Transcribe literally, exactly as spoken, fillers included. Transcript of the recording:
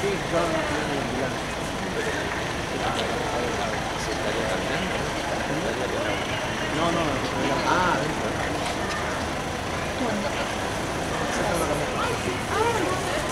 Sí, yo no tengo la ambulancia. Se estaría cambiando, ¿no? Estaría con agua. No, no, no, no. Ah, dentro. Se está la camioneta.